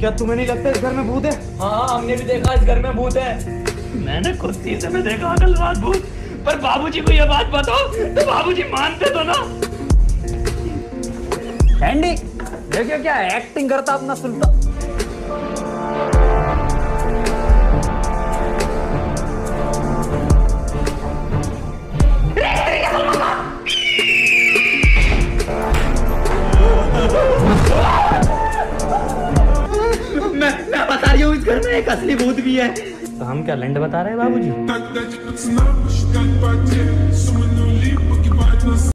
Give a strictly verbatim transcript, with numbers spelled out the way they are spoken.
क्या तुम्हें नहीं लगता इस घर में भूत है? हाँ हमने भी देखा, इस घर में भूत है। मैंने खुद शीशे में देखा कल रात भूत, पर बाबूजी को ये बात बताओ तो बाबूजी मानते तो ना। एंडी देखिए क्या एक्टिंग करता अपना सुल्तान। मैं मैं बता रही हूँ इस घर में एक असली भूत भी है। तो हम क्या लंड बता रहे हैं बाबूजी?